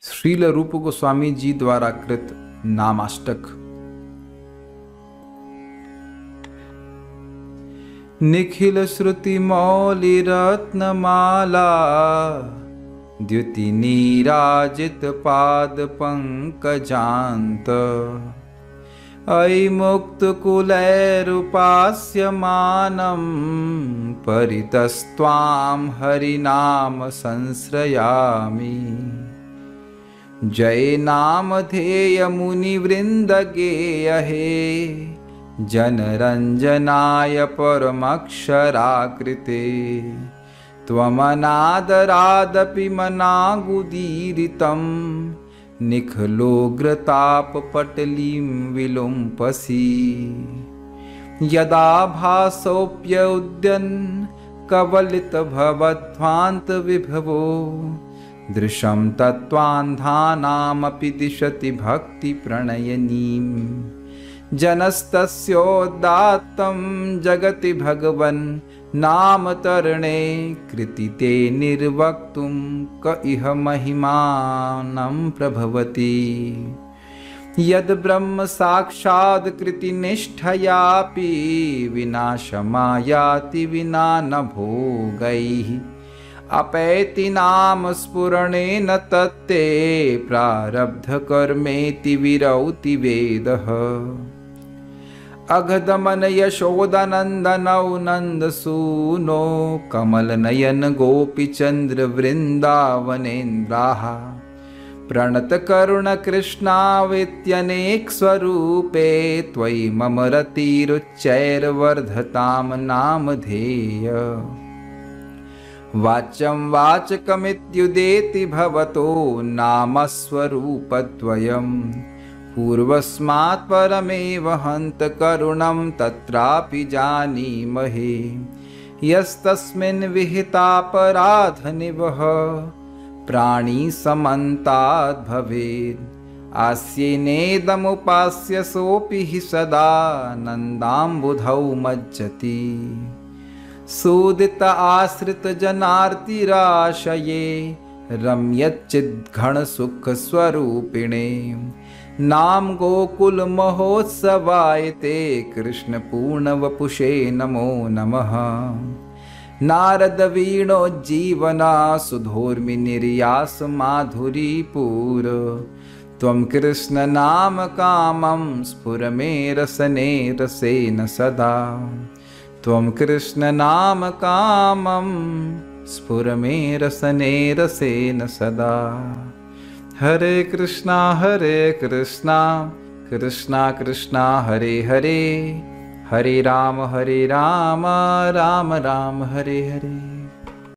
श्रील रूप गोस्वामी जी द्वारा कृत नामाष्टक। निखिल श्रुति मौलि रत्नमाला द्युति नीराजित पाद पंकजांत अयि मुक्त कुलैरुपास्यमानं परितस्त्वां हरिनाम संश्रयामि। जय नामधेय मुनिवृंद गेय हे जनरंजनाय परमक्षराकृते त्वमनादरादपि मनागुदीरितं निखलोग्रतापपटलीं विलुम्पसि। यदा भासोऽप्युद्यन् कवलितभवध्वान्तविभवो दृशं तत्त्वान्धानामपि दिशति भक्तिप्रणयनीं। जनस्तस्योदात्तं जगति भगवन् नामतरणे कृतिते निर्वक्तुं क इह महिमानं प्रभवति। यद् ब्रह्म साक्षात् कृतिनिष्ठयापि विनाशमायाति विना न भोगैः। अपैति नाम स्फुरणेन तत्ते प्रारब्ध कर्मेति विरौति वेदः। अघदमन यशोदनन्दनौ नन्दसूनो कमलनयन गोपीचन्द्र वृन्दावनेन्द्राः प्रणत करुण कृष्णावेत्यनेक स्वरूपे त्वयि मम रतिरुच्चैर्वर्धतां नामधेय। वाच्यं वाचकमित्युदेति भवतो नामस्वरूपद्वयं पूर्वस्मात् परमेव हन्त करुणं तत्रापि जानीमहे। यस्तस्मिन् विहितापराधनिवः प्राणी समन्ताद् भवेत् आस्येनेदमुपास्य सोऽपि हि सदा नन्दाम्बुधौ मज्जति। सूदित आश्रित जनार्तिराशये रम्यच्चिद्घण सुख स्वरूपिणे नाम गोकुल महोत्सवाय ते कृष्ण पूर्ण वपुषे नमो नमः। नारद वीणोज्जीवना सुधोर्मि निर्यास माधुरीपुर त्वं कृष्ण नाम कामं स्फुर मे रसने रसेन सदा। त्वं कृष्ण नाम कामं स्फुर मे रसने रसेन सदा। हरे कृष्णा कृष्णा कृष्णा हरे हरे, हरे राम राम राम हरे हरे।